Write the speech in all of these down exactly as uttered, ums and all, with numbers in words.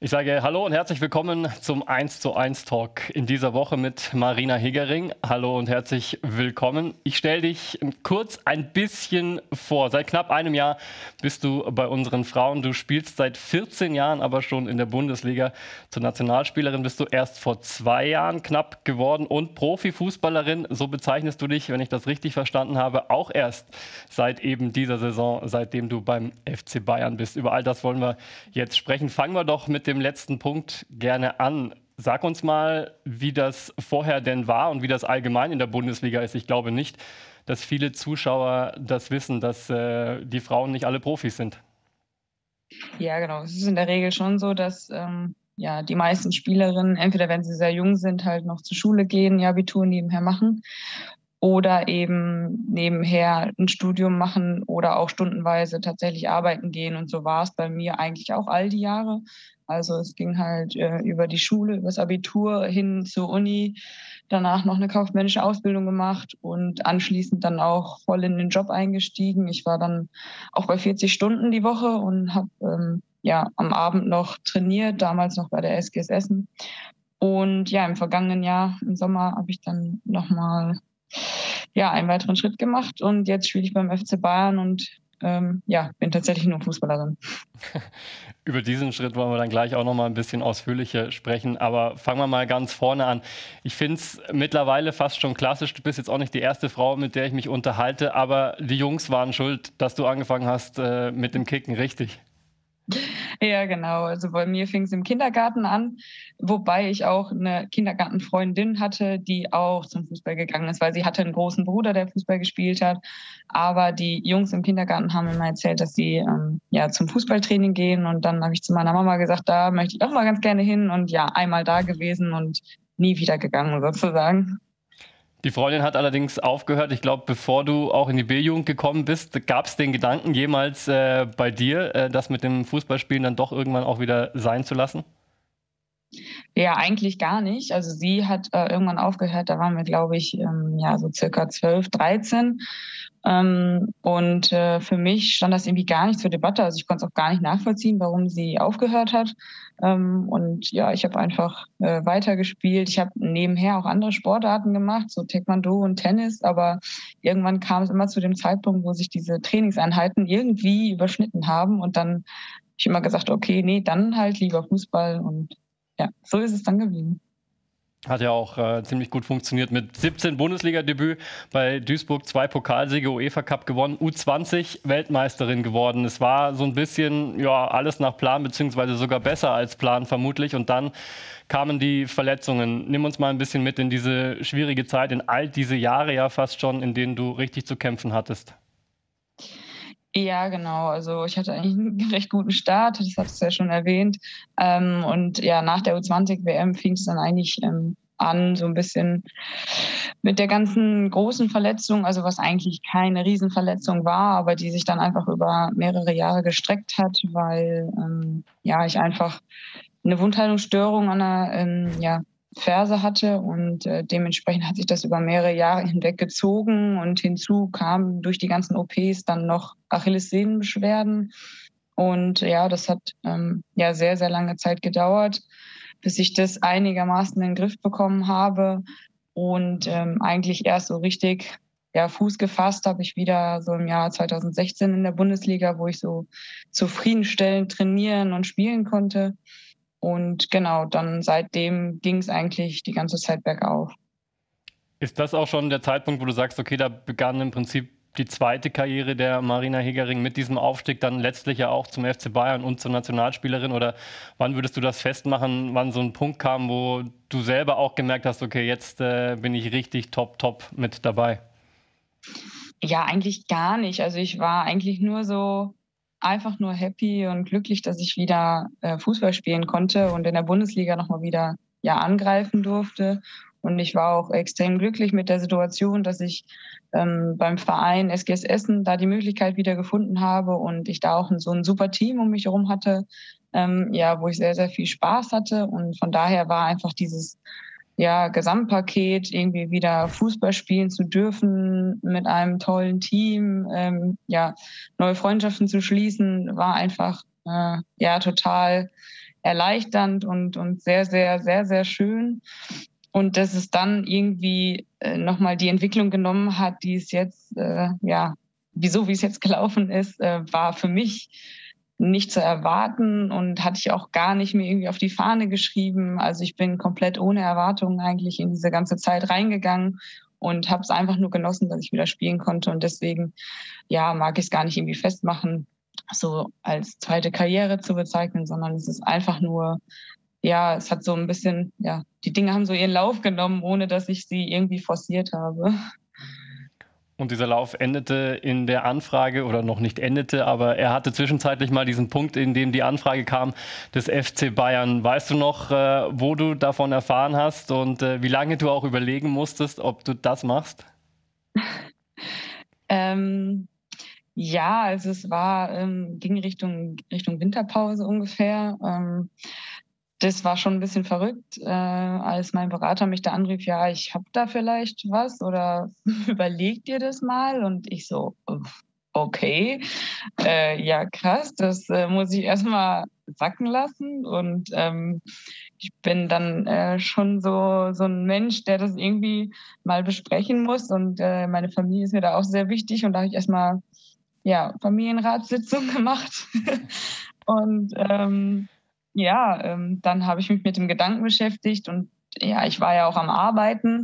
Ich sage hallo und herzlich willkommen zum eins zu eins Talk in dieser Woche mit Marina Hegering. Hallo und herzlich willkommen. Ich stelle dich kurz ein bisschen vor. Seit knapp einem Jahr bist du bei unseren Frauen. Du spielst seit vierzehn Jahren aber schon in der Bundesliga. Zur Nationalspielerin bist du erst vor zwei Jahren knapp geworden und Profifußballerin, so bezeichnest du dich, wenn ich das richtig verstanden habe, auch erst seit eben dieser Saison, seitdem du beim F C Bayern bist. Über all das wollen wir jetzt sprechen. Fangen wir doch mit dem letzten Punkt gerne an. Sag uns mal, wie das vorher denn war und wie das allgemein in der Bundesliga ist. Ich glaube nicht, dass viele Zuschauer das wissen, dass äh, die Frauen nicht alle Profis sind. Ja, genau. Es ist in der Regel schon so, dass ähm, ja, die meisten Spielerinnen, entweder wenn sie sehr jung sind, halt noch zur Schule gehen, ihr Abitur nebenher machen oder eben nebenher ein Studium machen oder auch stundenweise tatsächlich arbeiten gehen. Und so war es bei mir eigentlich auch all die Jahre. Also es ging halt äh, über die Schule, über das Abitur hin zur Uni, danach noch eine kaufmännische Ausbildung gemacht und anschließend dann auch voll in den Job eingestiegen. Ich war dann auch bei vierzig Stunden die Woche und habe ähm, ja am Abend noch trainiert, damals noch bei der S G S Essen. Und ja, im vergangenen Jahr, im Sommer, habe ich dann nochmal ja, einen weiteren Schritt gemacht und jetzt spiele ich beim F C Bayern und ähm, ja, bin tatsächlich nur Fußballerin. Über diesen Schritt wollen wir dann gleich auch noch mal ein bisschen ausführlicher sprechen. Aber fangen wir mal ganz vorne an. Ich finde es mittlerweile fast schon klassisch. Du bist jetzt auch nicht die erste Frau, mit der ich mich unterhalte, aber die Jungs waren schuld, dass du angefangen hast äh, mit dem Kicken, richtig? Ja, genau. Also bei mir fing es im Kindergarten an, wobei ich auch eine Kindergartenfreundin hatte, die auch zum Fußball gegangen ist, weil sie hatte einen großen Bruder, der Fußball gespielt hat. Aber die Jungs im Kindergarten haben immer erzählt, dass sie ähm, ja zum Fußballtraining gehen. Und dann habe ich zu meiner Mama gesagt, da möchte ich auch mal ganz gerne hin. Und ja, einmal da gewesen und nie wieder gegangen sozusagen. Die Freundin hat allerdings aufgehört. Ich glaube, bevor du auch in die B-Jugend gekommen bist, gab es den Gedanken jemals äh, bei dir, äh, das mit dem Fußballspielen dann doch irgendwann auch wieder sein zu lassen? Ja, eigentlich gar nicht. Also sie hat äh, irgendwann aufgehört, da waren wir, glaube ich, ähm, ja, so circa zwölf, dreizehn. Ähm, und äh, für mich stand das irgendwie gar nicht zur Debatte. Also ich konnte es auch gar nicht nachvollziehen, warum sie aufgehört hat. Ähm, und ja, ich habe einfach äh, weitergespielt. Ich habe nebenher auch andere Sportarten gemacht, so Taekwondo und Tennis. Aber irgendwann kam es immer zu dem Zeitpunkt, wo sich diese Trainingseinheiten irgendwie überschnitten haben. Und dann habe ich immer gesagt, okay, nee, dann halt lieber Fußball. Und ja, so ist es dann geblieben. Hat ja auch äh, ziemlich gut funktioniert mit siebzehn Bundesliga-Debüt bei Duisburg, zwei Pokalsiege, UEFA Cup gewonnen, U zwanzig Weltmeisterin geworden. Es war so ein bisschen ja alles nach Plan, beziehungsweise sogar besser als Plan vermutlich. Und dann kamen die Verletzungen. Nimm uns mal ein bisschen mit in diese schwierige Zeit, in all diese Jahre ja fast schon, in denen du richtig zu kämpfen hattest. Ja, genau. Also ich hatte eigentlich einen recht guten Start, das hattest du ja schon erwähnt. Ähm, und ja, nach der U zwanzig W M fing es dann eigentlich ähm, an, so ein bisschen mit der ganzen großen Verletzung, also was eigentlich keine Riesenverletzung war, aber die sich dann einfach über mehrere Jahre gestreckt hat, weil ähm, ja ich einfach eine Wundheilungsstörung an der ähm, ja, Ferse hatte und äh, dementsprechend hat sich das über mehrere Jahre hinweg gezogen und hinzu kamen durch die ganzen O Ps dann noch Achillessehnenbeschwerden und ja, das hat ähm, ja sehr, sehr lange Zeit gedauert, bis ich das einigermaßen in den Griff bekommen habe und ähm, eigentlich erst so richtig ja, Fuß gefasst habe ich wieder so im Jahr zwanzig sechzehn in der Bundesliga, wo ich so zufriedenstellend trainieren und spielen konnte. Und genau, dann seitdem ging es eigentlich die ganze Zeit bergauf. Ist das auch schon der Zeitpunkt, wo du sagst, okay, da begann im Prinzip die zweite Karriere der Marina Hegering mit diesem Aufstieg dann letztlich ja auch zum F C Bayern und zur Nationalspielerin? Oder wann würdest du das festmachen, wann so ein Punkt kam, wo du selber auch gemerkt hast, okay, jetzt äh, bin ich richtig top, top mit dabei? Ja, eigentlich gar nicht. Also ich war eigentlich nur so einfach nur happy und glücklich, dass ich wieder äh, Fußball spielen konnte und in der Bundesliga nochmal wieder ja angreifen durfte. Und ich war auch extrem glücklich mit der Situation, dass ich ähm, beim Verein S G S Essen da die Möglichkeit wieder gefunden habe und ich da auch ein, so ein super Team um mich herum hatte, ähm, ja, wo ich sehr, sehr viel Spaß hatte. Und von daher war einfach dieses ja, Gesamtpaket, irgendwie wieder Fußball spielen zu dürfen mit einem tollen Team, ähm, ja, neue Freundschaften zu schließen, war einfach äh, ja total erleichternd und, und sehr, sehr, sehr, sehr schön. Und dass es dann irgendwie äh, nochmal die Entwicklung genommen hat, die es jetzt, äh, ja, wieso, wie es jetzt gelaufen ist, äh, war für mich nicht zu erwarten und hatte ich auch gar nicht mir irgendwie auf die Fahne geschrieben. Also ich bin komplett ohne Erwartungen eigentlich in diese ganze Zeit reingegangen und habe es einfach nur genossen, dass ich wieder spielen konnte. Und deswegen, ja, mag ich es gar nicht irgendwie festmachen, so als zweite Karriere zu bezeichnen, sondern es ist einfach nur, ja, es hat so ein bisschen, ja, die Dinge haben so ihren Lauf genommen, ohne dass ich sie irgendwie forciert habe. Und dieser Lauf endete in der Anfrage oder noch nicht endete, aber er hatte zwischenzeitlich mal diesen Punkt, in dem die Anfrage kam des F C Bayern. Weißt du noch, äh, wo du davon erfahren hast und äh, wie lange du auch überlegen musstest, ob du das machst? ähm, ja, also es war, ähm, ging Richtung, Richtung Winterpause ungefähr. Ähm, das war schon ein bisschen verrückt, äh, als mein Berater mich da anrief, ja, ich habe da vielleicht was oder überleg dir das mal. Und ich so, okay, äh, ja krass, das äh, muss ich erstmal sacken lassen. Und ähm, ich bin dann äh, schon so, so ein Mensch, der das irgendwie mal besprechen muss. Und äh, meine Familie ist mir da auch sehr wichtig. Und da habe ich erstmal ja, Familienratssitzung gemacht. Und ähm, ja, ähm, dann habe ich mich mit dem Gedanken beschäftigt und ja, ich war ja auch am Arbeiten.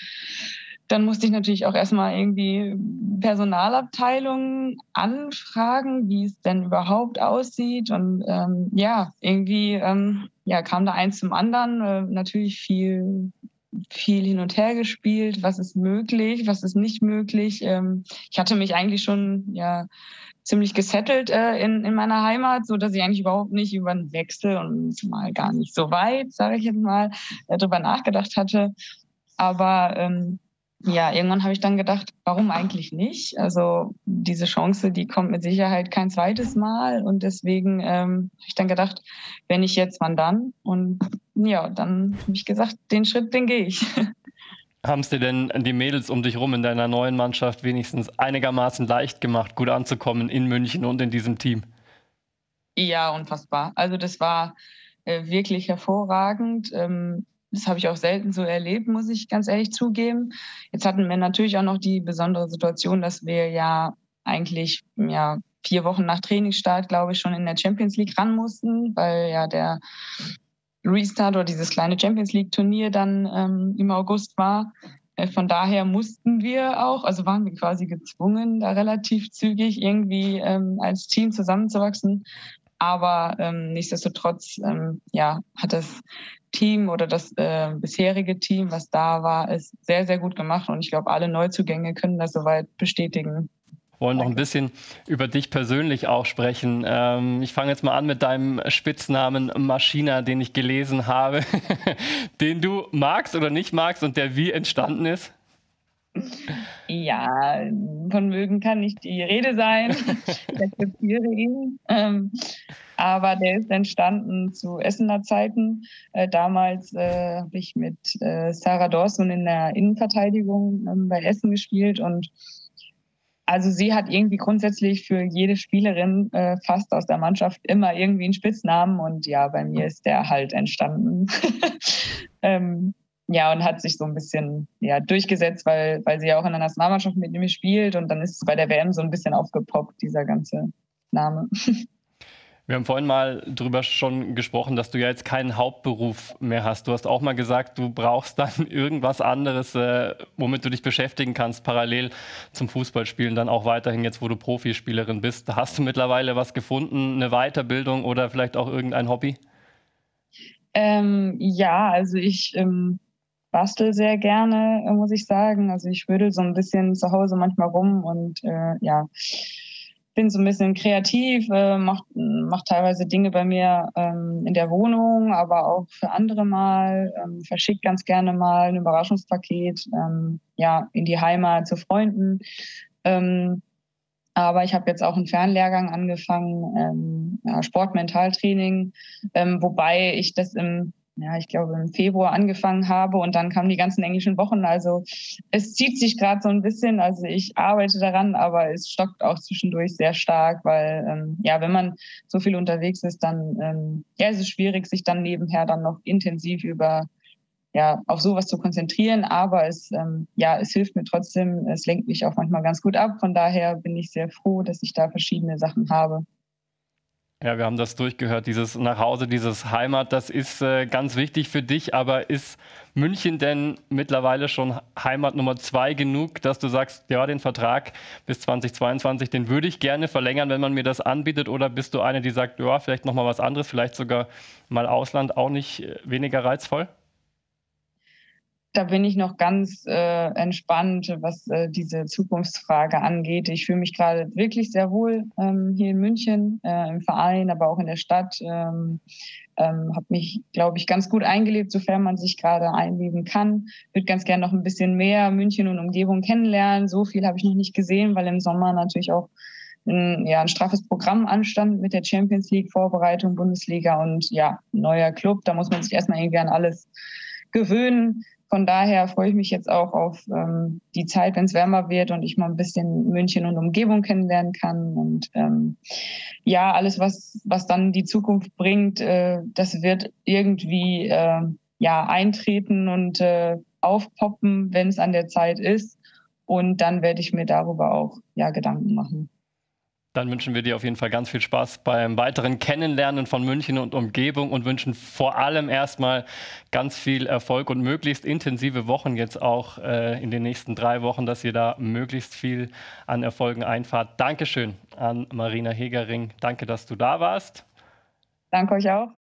Dann musste ich natürlich auch erstmal irgendwie Personalabteilungen anfragen, wie es denn überhaupt aussieht. Und ähm, ja, irgendwie ähm, ja, kam da eins zum anderen. Äh, natürlich viel, viel hin und her gespielt. Was ist möglich, was ist nicht möglich? Ähm, ich hatte mich eigentlich schon ja ziemlich gesettelt äh, in, in meiner Heimat, so dass ich eigentlich überhaupt nicht über einen Wechsel und mal gar nicht so weit, sage ich jetzt mal, äh, drüber nachgedacht hatte. Aber ähm, ja, irgendwann habe ich dann gedacht, warum eigentlich nicht? Also diese Chance, die kommt mit Sicherheit kein zweites Mal. Und deswegen ähm, habe ich dann gedacht, wenn ich jetzt, wann dann? Und ja, dann habe ich gesagt, den Schritt, den gehe ich. Haben es dir denn die Mädels um dich rum in deiner neuen Mannschaft wenigstens einigermaßen leicht gemacht, gut anzukommen in München und in diesem Team? Ja, unfassbar. Also das war äh, wirklich hervorragend. Ähm, das habe ich auch selten so erlebt, muss ich ganz ehrlich zugeben. Jetzt hatten wir natürlich auch noch die besondere Situation, dass wir ja eigentlich ja vier Wochen nach Trainingsstart, glaube ich, schon in der Champions League ran mussten, weil ja der Restart oder dieses kleine Champions League Turnier dann ähm, im August war. Äh, von daher mussten wir auch, also waren wir quasi gezwungen, da relativ zügig irgendwie ähm, als Team zusammenzuwachsen. Aber ähm, nichtsdestotrotz ähm, ja, hat das Team oder das äh, bisherige Team, was da war, es sehr, sehr gut gemacht. Und ich glaube, alle Neuzugänge können das soweit bestätigen. Wollen noch ein bisschen über dich persönlich auch sprechen. Ähm, ich fange jetzt mal an mit deinem Spitznamen Maschina, den ich gelesen habe, den du magst oder nicht magst und der wie entstanden ist. Ja, von mögen kann nicht die Rede sein. Ich akzeptiere ihn. Ähm, aber der ist entstanden zu Essener Zeiten. Äh, damals äh, habe ich mit äh, Sarah Dorsun in der Innenverteidigung ähm, bei Essen gespielt und also sie hat irgendwie grundsätzlich für jede Spielerin äh, fast aus der Mannschaft immer irgendwie einen Spitznamen und ja, bei mir ist der halt entstanden. ähm, ja, und hat sich so ein bisschen ja, durchgesetzt, weil, weil sie ja auch in der Nationalmannschaft mit mir spielt und dann ist es bei der W M so ein bisschen aufgepoppt, dieser ganze Name. Wir haben vorhin mal drüber schon gesprochen, dass du ja jetzt keinen Hauptberuf mehr hast. Du hast auch mal gesagt, du brauchst dann irgendwas anderes, äh, womit du dich beschäftigen kannst, parallel zum Fußballspielen, dann auch weiterhin jetzt, wo du Profispielerin bist. Hast du mittlerweile was gefunden, eine Weiterbildung oder vielleicht auch irgendein Hobby? Ähm, ja, also ich ähm, bastel sehr gerne, äh, muss ich sagen. Also ich würde so ein bisschen zu Hause manchmal rum und äh, ja, bin so ein bisschen kreativ, äh, mache mach teilweise Dinge bei mir ähm, in der Wohnung, aber auch für andere mal, ähm, verschicke ganz gerne mal ein Überraschungspaket ähm, ja, in die Heimat zu Freunden. Ähm, aber ich habe jetzt auch einen Fernlehrgang angefangen, ähm, ja, Sportmentaltraining, ähm, wobei ich das im ja, ich glaube, im Februar angefangen habe und dann kamen die ganzen englischen Wochen. Also es zieht sich gerade so ein bisschen. Also ich arbeite daran, aber es stockt auch zwischendurch sehr stark, weil ähm, ja, wenn man so viel unterwegs ist, dann ähm, ja, es ist schwierig, sich dann nebenher dann noch intensiv über ja, auf sowas zu konzentrieren, aber es, ähm, ja, es hilft mir trotzdem, es lenkt mich auch manchmal ganz gut ab. Von daher bin ich sehr froh, dass ich da verschiedene Sachen habe. Ja, wir haben das durchgehört, dieses Nachhause, dieses Heimat, das ist äh, ganz wichtig für dich, aber ist München denn mittlerweile schon Heimat Nummer zwei genug, dass du sagst, ja, den Vertrag bis zweitausendzweiundzwanzig, den würde ich gerne verlängern, wenn man mir das anbietet, oder bist du eine, die sagt, ja, vielleicht nochmal was anderes, vielleicht sogar mal Ausland, auch nicht äh, weniger reizvoll? Da bin ich noch ganz äh, entspannt, was äh, diese Zukunftsfrage angeht. Ich fühle mich gerade wirklich sehr wohl ähm, hier in München, äh, im Verein, aber auch in der Stadt. Ähm, ähm, habe mich, glaube ich, ganz gut eingelebt, sofern man sich gerade einleben kann. Würde ganz gerne noch ein bisschen mehr München und Umgebung kennenlernen. So viel habe ich noch nicht gesehen, weil im Sommer natürlich auch ein, ja, ein straffes Programm anstand mit der Champions League Vorbereitung, Bundesliga und ja, neuer Club. Da muss man sich erstmal irgendwie an alles gewöhnen. Von daher freue ich mich jetzt auch auf ähm, die Zeit, wenn es wärmer wird und ich mal ein bisschen München und Umgebung kennenlernen kann. Und ähm, ja, alles, was, was dann die Zukunft bringt, äh, das wird irgendwie äh, ja, eintreten und äh, aufpoppen, wenn es an der Zeit ist. Und dann werde ich mir darüber auch ja, Gedanken machen. Dann wünschen wir dir auf jeden Fall ganz viel Spaß beim weiteren Kennenlernen von München und Umgebung und wünschen vor allem erstmal ganz viel Erfolg und möglichst intensive Wochen jetzt auch äh, in den nächsten drei Wochen, dass ihr da möglichst viel an Erfolgen einfahrt. Dankeschön an Marina Hegering. Danke, dass du da warst. Danke euch auch.